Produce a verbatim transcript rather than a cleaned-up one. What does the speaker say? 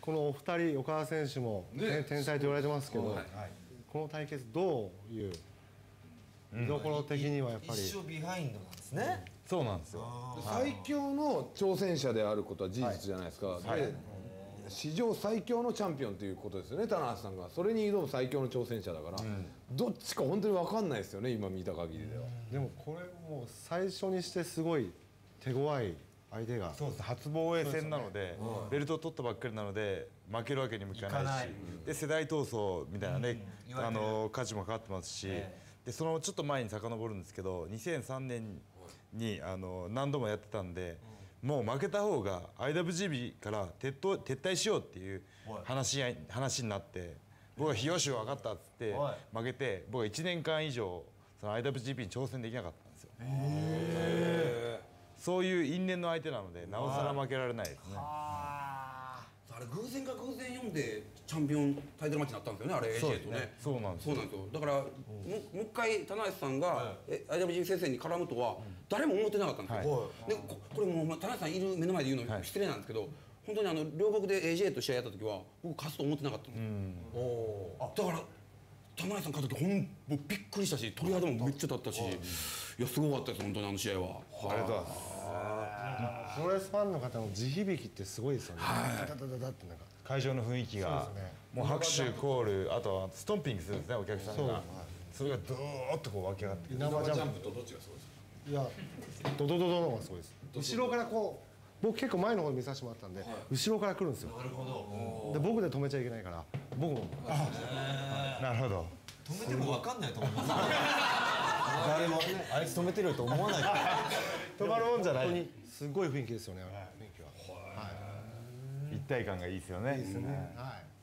このお二人、岡田選手も、ね、天才と言われてますけど、はい、この対決どういう見どころ的にはやっぱり一生ビハインドなんですね。 そうなんですよ。 最強の挑戦者であることは事実じゃないですか。はい、で史上最強のチャンピオンということですよね、棚橋さんが。それに挑む最強の挑戦者だから、うん、どっちか本当に分かんないですよね、今見た限りでは。 でもこれもう最初にしてすごい手強い相手が。 そうです、初防衛戦なので、うん、ベルトを取ったばっかりなので負けるわけにもいかないし、うん、で世代闘争みたいなね、うん、あの価値もかかってますし、えー、でそのちょっと前に遡るんですけど、にせんさんねんにあの何度もやってたんで。うん、もう負けた方が アイダブリュージービー から撤退撤退しようっていう話話になって、僕は「よし分かった」っつって負けて、僕はいちねんかん以上その アイダブリュージービー に挑戦できなかったんですよ。へー。そういう因縁の相手なのでなおさら負けられないですね。 あれ偶然か偶然読んでチャンピオンタイトルマッチになったんですよね、あれ エージェー とね。 そうなんですよ。 だからもう一回棚橋さんが アイダブリュージービー 先生に絡むとは誰も思ってなかったんですよ。でこれもう棚橋さんいる目の前で言うの失礼なんですけど、本当にあの両国で エージェー と試合やった時は僕勝つと思ってなかったんですよ。だから棚橋さん勝った時ほんもうびっくりしたし、鳥肌もめっちゃ立ったし、いやすごかったです本当にあの試合は。 ありがとうございます。 プロレスファンの方の地響きってすごいですよね。ダダダダダってなんか会場の雰囲気がもう拍手コール、あとはストンピングするんですね、お客さんが。それがドーッとこう湧き上がってくる。 稲葉ジャンプとどっちがすごいですか？ いやドドドドの方がすごいです。後ろからこう、僕結構前の方に見させてもらったんで後ろから来るんですよ。なるほど。で僕で止めちゃいけないから僕も。 なるほど。 止めても分かんないと思います。誰もあいつ止めてると思わない。 止まるもんじゃない。すごい雰囲気ですよね。雰囲気は。 一体感がいいですよね。 いいですね。はい。